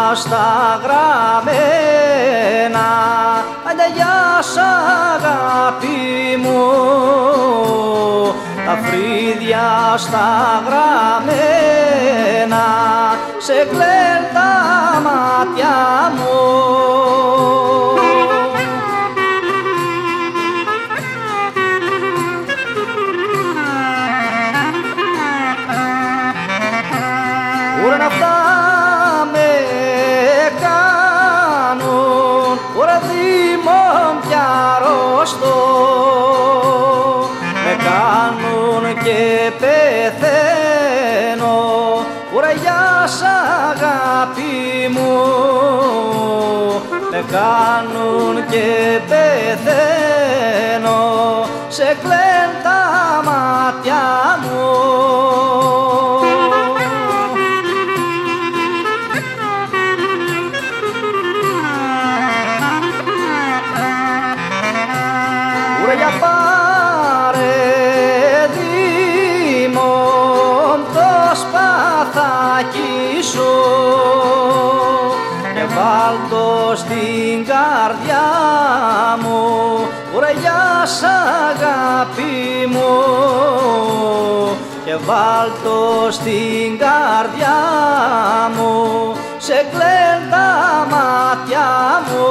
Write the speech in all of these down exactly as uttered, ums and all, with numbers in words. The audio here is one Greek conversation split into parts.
στα γραμμένα, άντε γεια σ' αγάπη μου, τα φρύδια στα γραμμένα, σε κλαίνουν τα μάτια μου. Ουραν αυτά με κάνουν, ουραν θύμων κι αρρωστώ, με κάνουν και πεθαίνω, ουραν γεια σ' αγάπη μου, με κάνουν και πεθαίνω, σε κλαίνουν τα μάτια μου. Για πάρε δήμον το σπαθάκι σου και βάλ' το στην καρδιά μου, ουρε γεια σ' αγάπη μου, και βάλ' το στην καρδιά μου, σε κλαίνουν τα μάτια μου.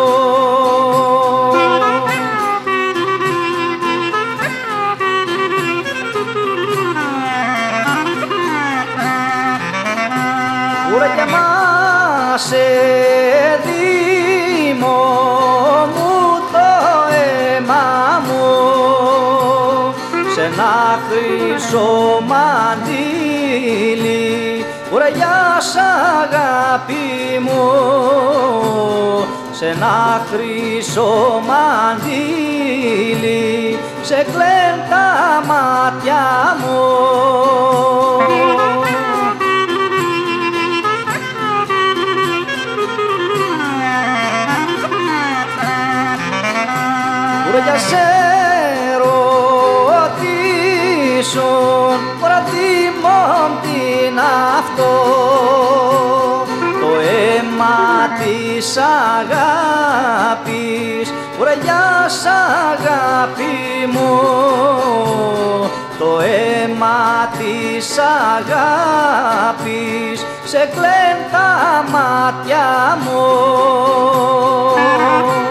Ουρε και μάσε δήμο μου το αίμα μου, σε ένα χρυσό μαντίλι, ουρε γεια σ' αγάπη μου, σε ένα χρυσό μαντίλι, σε κλαίνουν τα μάτια μου. Ουρε για σε ρωτήσουν, ουρε θύμων τι είναι αυτό, το αίμα της αγάπης, ουρε γεια σ' αγάπη μου, το αίμα της αγάπης, σε κλαίνουν τα μάτια μου.